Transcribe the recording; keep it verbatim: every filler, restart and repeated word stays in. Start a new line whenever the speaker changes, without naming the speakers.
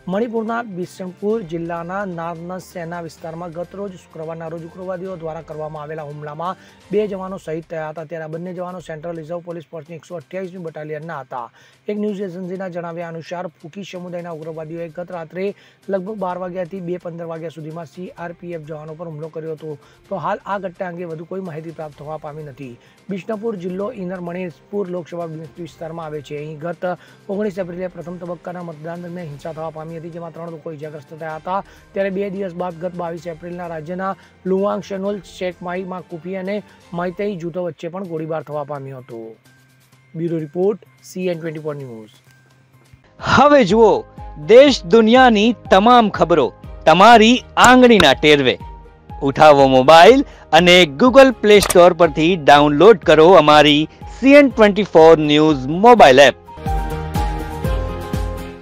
મણિપુરના બિશનપુર જિલ્લાના નાર્નસ સેના વિસ્તારમાં ગત રોજ શુક્રવારના રોજ ઉગ્રવાદીઓ દ્વારા કરવામાં આવેલા હુમલામાં બે જવાનો શહીદ થયા હતા. ત્યારે બંને જવાનો સેન્ટ્રલ રિઝર્વ પોલીસ ફોર્સની એકસો અઠ્યાવીસમી બટાલિયનના હતા. એક ન્યૂઝ એજન્સીના જણાવ્યા અનુસાર ફૂકી સમુદાયના ઉગ્રવાદીઓએ ગત રાત્રે લગભગ બાર વાગ્યાથી બે પંદર વાગ્યા સુધીમાં સીઆરપીએફ જવાનો પર હુમલો કર્યો હતો. તો હાલ આ ઘટના અંગે વધુ કોઈ માહિતી પ્રાપ્ત થવા પામી નથી. બિશનપુર જિલ્લો ઇનર મણિપુર લોકસભા વિસ્તારમાં આવે છે. અહીં ગત ઓગણીસ એપ્રિલે પ્રથમ તબક્કાના મતદાન દરમિયાન હિંસા થવા પામી હતી, જેમાં ત્રણ લોકો ઇજાગ્રસ્ત થયા હતા. ત્યારે બે દિવસ બાદ ગત બાવીસ એપ્રિલના રાજ્યના લુવાંગ શેનોલ શેકમાઈ માકુફી અને માઇતેઈ જૂથો વચ્ચે પણ ગોળીબાર થવા પામ્યો હતો. Bureau report CN twenty four news.
હવે જુઓ દેશ દુનિયાની તમામ ખબરો તમારી આંગળીના ટેરવે. ઉઠાવો મોબાઈલ અને ગૂગલ પ્લે સ્ટોર પરથી ડાઉનલોડ કરો અમારી CN twenty four news mobile app.